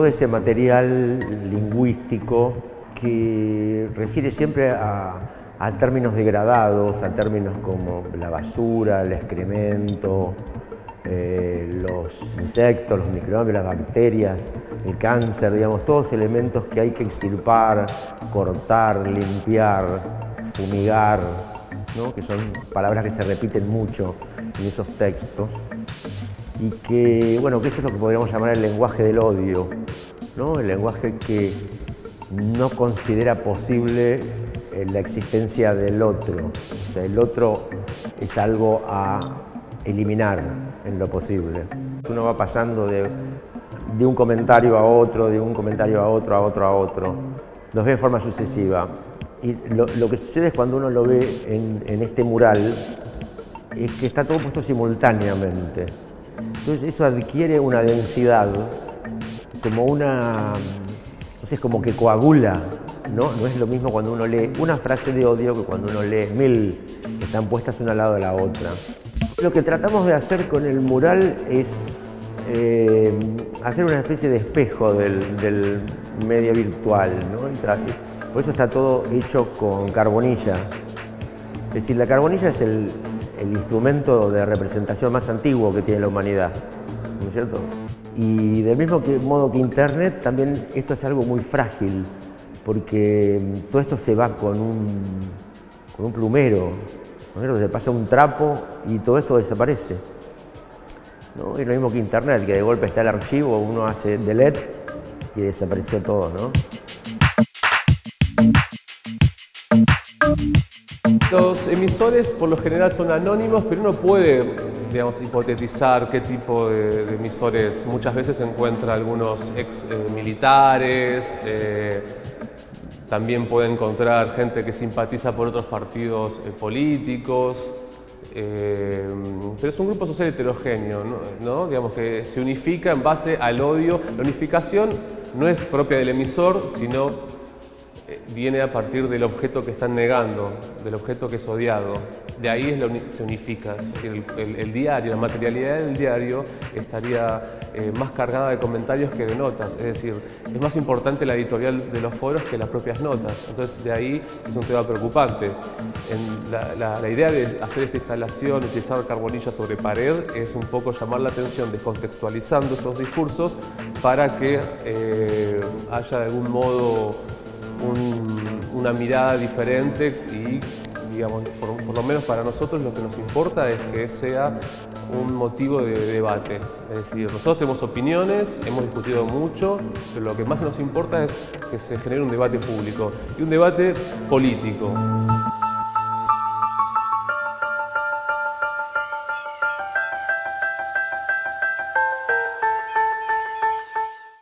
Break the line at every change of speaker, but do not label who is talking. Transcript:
todo ese material lingüístico que refiere siempre a términos degradados, a términos como la basura, el excremento, los insectos, los microbios, las bacterias, el cáncer, digamos, todos elementos que hay que extirpar, cortar, limpiar, fumigar, ¿no? Que son palabras que se repiten mucho en esos textos y que, bueno, que eso es lo que podríamos llamar el lenguaje del odio, ¿no? El lenguaje que no considera posible la existencia del otro. O sea, el otro es algo a eliminar en lo posible. Uno va pasando de un comentario a otro, de un comentario a otro, a otro, a otro. Los ve en forma sucesiva. Y lo que sucede es cuando uno lo ve en este mural, es que está todo puesto simultáneamente. Entonces eso adquiere una densidad, como una, no sé, es como que coagula, ¿no? No es lo mismo cuando uno lee una frase de odio que cuando uno lee 1000 que están puestas una al lado de la otra. Lo que tratamos de hacer con el mural es hacer una especie de espejo del medio virtual, ¿no? Por eso está todo hecho con carbonilla. Es decir, la carbonilla es el instrumento de representación más antiguo que tiene la humanidad, ¿no es cierto? Y del mismo modo que Internet, también esto es algo muy frágil, porque todo esto se va con un plumero, ¿no es cierto? Se pasa un trapo y todo esto desaparece, ¿no? Y lo mismo que Internet, que de golpe está el archivo, uno hace delete y desapareció todo, ¿no?
Los emisores por lo general son anónimos, pero uno puede, digamos, hipotetizar qué tipo de emisores. Muchas veces se encuentra algunos ex militares, también puede encontrar gente que simpatiza por otros partidos políticos, pero es un grupo social heterogéneo, ¿no? Digamos que se unifica en base al odio. La unificación no es propia del emisor, sino viene a partir del objeto que están negando, del objeto que es odiado. De ahí se unifica. Es decir, el diario, la materialidad del diario estaría más cargada de comentarios que de notas. Es decir, es más importante la editorial de los foros que las propias notas. Entonces, de ahí es un tema preocupante. La idea de hacer esta instalación, utilizar carbonilla sobre pared, es un poco llamar la atención, descontextualizando esos discursos para que haya de algún modo una mirada diferente y, digamos, por lo menos para nosotros lo que nos importa es que sea un motivo de debate. Es decir, nosotros tenemos opiniones, hemos discutido mucho, pero lo que más nos importa es que se genere un debate público y un debate político.